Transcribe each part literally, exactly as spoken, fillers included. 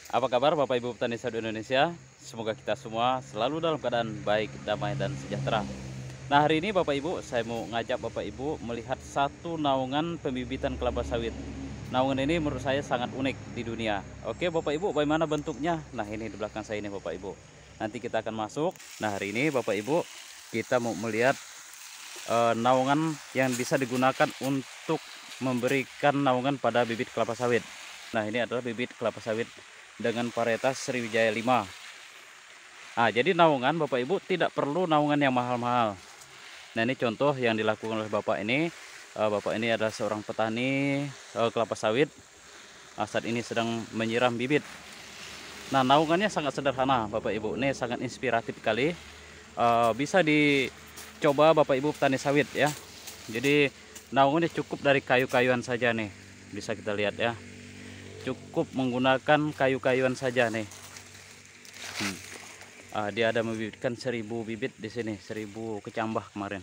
Apa kabar Bapak Ibu petani sawit Indonesia? Semoga kita semua selalu dalam keadaan baik, damai, dan sejahtera. Nah, hari ini Bapak Ibu, saya mau ngajak Bapak Ibu melihat satu naungan pembibitan kelapa sawit. Naungan ini menurut saya sangat unik di dunia. Oke Bapak Ibu, bagaimana bentuknya? Nah, ini di belakang saya ini Bapak Ibu. Nanti kita akan masuk. Nah, hari ini Bapak Ibu, kita mau melihat eh, naungan yang bisa digunakan untuk memberikan naungan pada bibit kelapa sawit. Nah, ini adalah bibit kelapa sawit dengan varietas Sriwijaya lima. Nah, jadi naungan Bapak Ibu tidak perlu naungan yang mahal-mahal. Nah, ini contoh yang dilakukan oleh Bapak ini. Eh, Bapak ini adalah seorang petani eh, kelapa sawit. Nah, saat ini sedang menyiram bibit. Nah, naungannya sangat sederhana Bapak Ibu. Ini sangat inspiratif sekali. Eh, bisa dicoba Bapak Ibu petani sawit ya. Jadi naungannya cukup dari kayu-kayuan saja nih. Bisa kita lihat ya. Cukup menggunakan kayu-kayuan saja nih. Hmm. Ah, dia ada membibitkan seribu bibit di sini, seribu kecambah kemarin.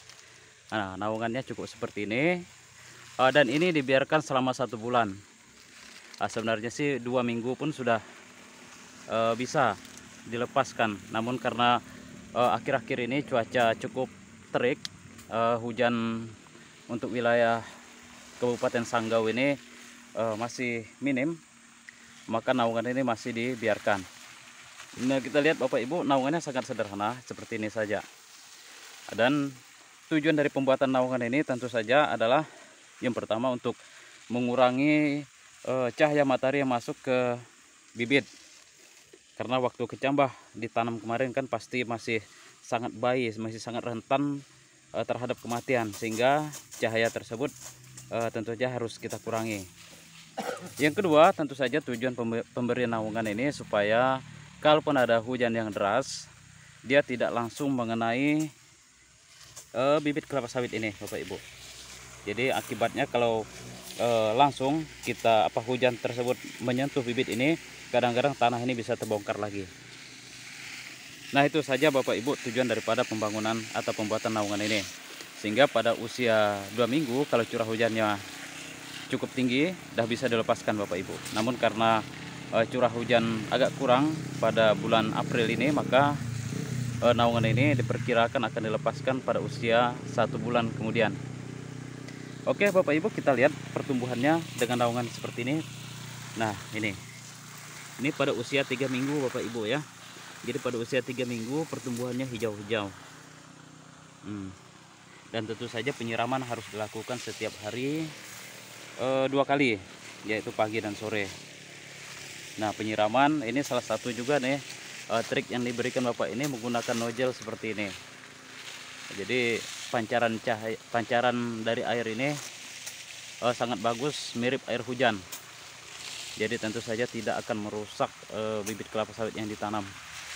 Nah, naungannya cukup seperti ini. Ah, dan ini dibiarkan selama satu bulan. Ah, sebenarnya sih dua minggu pun sudah uh, bisa dilepaskan. Namun karena akhir-akhir uh, ini cuaca cukup terik, uh, hujan untuk wilayah Kabupaten Sanggau ini uh, masih minim, maka naungan ini masih dibiarkan. Nah, kita lihat Bapak Ibu, naungannya sangat sederhana seperti ini saja. Dan tujuan dari pembuatan naungan ini tentu saja adalah yang pertama untuk mengurangi uh, cahaya matahari yang masuk ke bibit. Karena waktu kecambah ditanam kemarin kan pasti masih sangat bayi, masih sangat rentan uh, terhadap kematian, sehingga cahaya tersebut uh, tentu saja harus kita kurangi. Yang kedua, tentu saja tujuan pemberian naungan ini supaya kalaupun ada hujan yang deras, dia tidak langsung mengenai uh, bibit kelapa sawit ini Bapak Ibu. Jadi akibatnya kalau uh, langsung kita apa hujan tersebut menyentuh bibit ini, kadang-kadang tanah ini bisa terbongkar lagi. Nah, itu saja Bapak Ibu tujuan daripada pembangunan atau pembuatan naungan ini. Sehingga pada usia dua minggu kalau curah hujannya cukup tinggi, dah bisa dilepaskan Bapak Ibu. Namun karena uh, curah hujan agak kurang pada bulan April ini, maka uh, naungan ini diperkirakan akan dilepaskan pada usia satu bulan kemudian. Oke Bapak Ibu, kita lihat pertumbuhannya dengan naungan seperti ini. Nah, ini ini pada usia tiga minggu Bapak Ibu ya. Jadi pada usia tiga minggu pertumbuhannya hijau-hijau. Hmm. Dan tentu saja penyiraman harus dilakukan setiap hari e, dua kali, yaitu pagi dan sore. Nah, penyiraman ini salah satu juga nih e, trik yang diberikan Bapak ini menggunakan nozzle seperti ini. Jadi pancaran cahaya, pancaran dari air ini e, sangat bagus, mirip air hujan. Jadi tentu saja tidak akan merusak e, bibit kelapa sawit yang ditanam.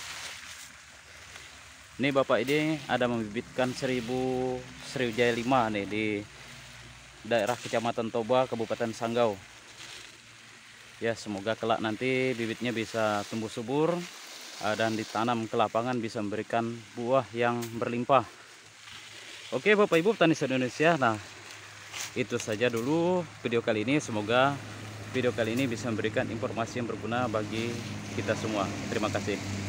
Ini Bapak ini ada membibitkan seribu Sriwijaya lima nih di daerah Kecamatan Toba, Kabupaten Sanggau. Ya, semoga kelak nanti bibitnya bisa tumbuh subur dan ditanam ke lapangan bisa memberikan buah yang berlimpah. Oke Bapak Ibu petani Indonesia, nah itu saja dulu video kali ini. Semoga video kali ini bisa memberikan informasi yang berguna bagi kita semua. Terima kasih.